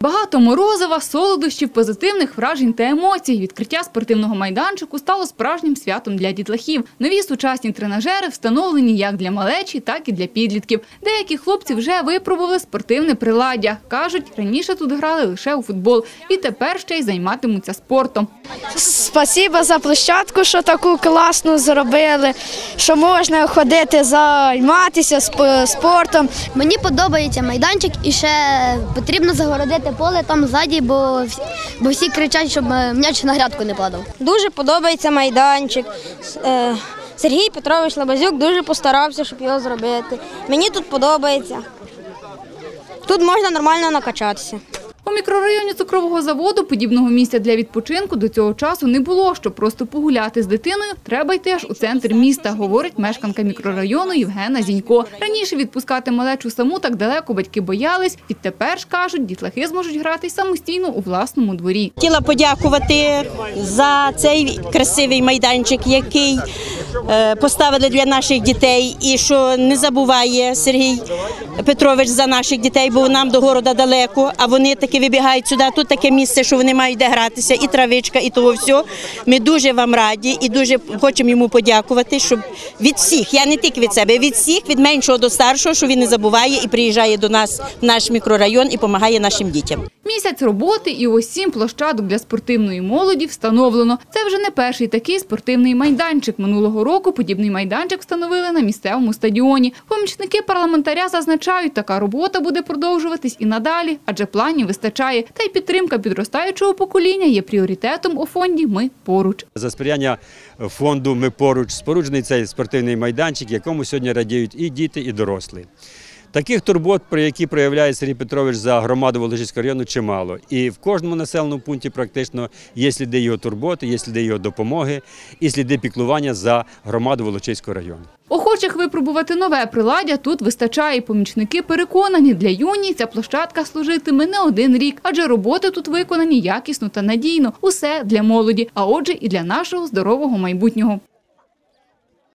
Багато морозива, солодощів, позитивних вражень та емоцій. Відкриття спортивного майданчику стало справжнім святом для дітлахів. Нові сучасні тренажери встановлені як для малечі, так і для підлітків. Деякі хлопці вже випробували спортивне приладдя. Кажуть, раніше тут грали лише у футбол і тепер ще й займатимуться спортом. Спасибо за площадку, що таку класну зробили, що можна ходити, займатися спортом. Мені подобається майданчик і ще потрібно загородити поле там ззаді, бо всі кричать, щоб м'яч на грядку не падав. Дуже подобається майданчик. Сергій Петрович Лабазюк дуже постарався, щоб його зробити. Мені тут подобається. Тут можна нормально накачатися. У мікрорайоні цукрового заводу подібного місця для відпочинку до цього часу не було. Щоб просто погуляти з дитиною, треба йти аж у центр міста, говорить мешканка мікрорайону Євгена Зінько. Раніше відпускати малечу саму так далеко батьки боялись. Відтепер ж, кажуть, дітлахи зможуть грати самостійно у власному дворі. Хотіла подякувати за цей красивий майданчик, який поставили для наших дітей, і що не забуває Сергій Петрович за наших дітей, бо нам до города далеко, а вони таки вибігають сюди. Тут таке місце, що вони мають де гратися, і травичка, і того все. Ми дуже вам раді і дуже хочемо йому подякувати, щоб від всіх, я не тільки від себе, від всіх, від меншого до старшого, що він не забуває і приїжджає до нас в наш мікрорайон і допомагає нашим дітям. Місяць роботи і ось 7 площадок для спортивної молоді встановлено. Це вже не перший такий спортивний майданчик. Минулого року подібний майданчик встановили на місцевому стадіоні. Помічники парламентаря зазначають, така робота буде продовжуватись і надалі, адже планів вистачає. Та й підтримка підростаючого покоління є пріоритетом у фонді «Ми поруч». За сприяння фонду «Ми поруч» споруджений цей спортивний майданчик, якому сьогодні радіють і діти, і дорослі. Таких турбот, про які проявляє Сергій Петрович за громаду Волочиського району, чимало. І в кожному населеному пункті практично є сліди його турботи, є сліди його допомоги і сліди піклування за громаду Волочиського району. Охочих випробувати нове приладдя тут вистачає. Помічники переконані, для юні ця площадка служитиме не один рік, адже роботи тут виконані якісно та надійно. Усе для молоді, а отже і для нашого здорового майбутнього.